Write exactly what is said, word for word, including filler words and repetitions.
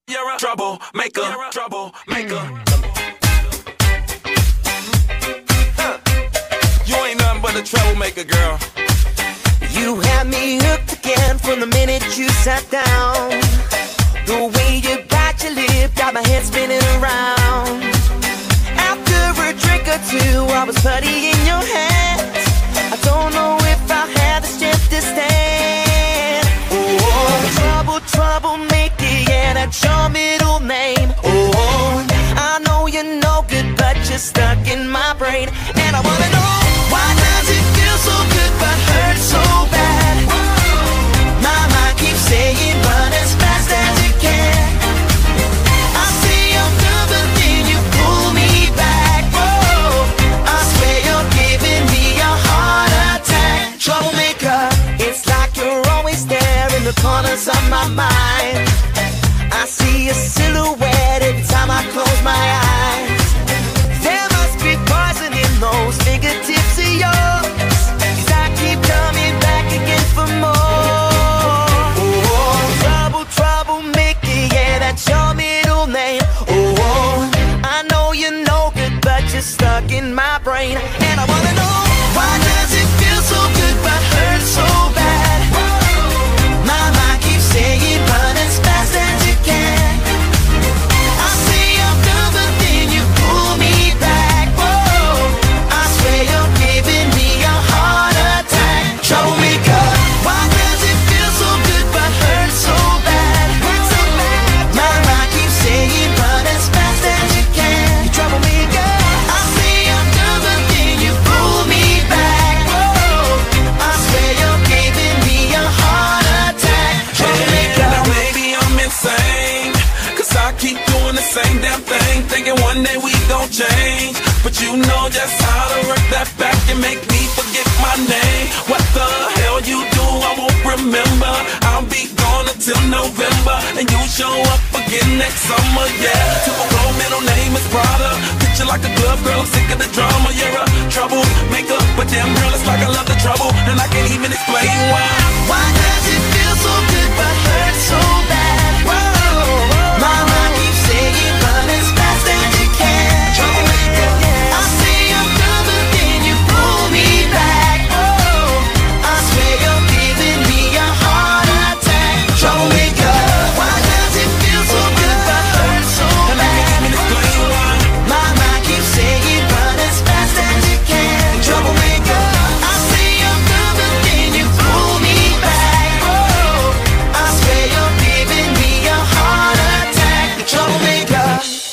You're a troublemaker, troublemaker. Huh. You ain't nothing but a troublemaker, girl. You had me hooked again from the minute you sat down. The way you bite your lip got my head spinning around. After a drink or two, I was putty in your hands. I don't know if I had the strength to stand. Oh, trouble, troublemaker, yeah, that's your middle name. Oh, I know you're no good, but you're stuck in my brain. And I wanna know, why does it feel so good but hurt so bad? My mind keeps saying run as fast as you can. I say I'm done, but then you pull me back. Whoa, I swear you're giving me a heart attack. Troublemaker, it's like you're always there in the corners of my mind. I see a silhouette every time I close my eyes. There must be poison in those fingertips of yours, 'cause I keep coming back again for more. Oh, trouble, troublemaker, yeah, that's your middle name. Oh, I know you're no good, but you're stuck in my brain. And I wanna know, why does it feel so good but hurt so bad? My mind keeps saying run as fast as you can. I say I'm done, but then you pull me back. Whoa, I swear you're giving me a heart attack. Troublemaker, why does it feel so good but hurt so bad? Hurt so bad. My mind keeps saying run as fast as you can. You troublemaker, I say I'm done, but then you pull me back. Whoa, I swear you're giving me a heart attack. Troublemaker. Now maybe I'm insane, 'cause I keep doing the same damn thing, thinking one day we gon' change. But you know just how to work that back and make me forget my name. What the hell you do, I won't remember. I'll be gone until November, and you show up again next summer, yeah. Typical middle name is Prada. Picture like a glove, girl, I'm sick of the drama. You're a troublemaker, but damn girl, it's like I love the trouble, and I can't even explain why. Why does it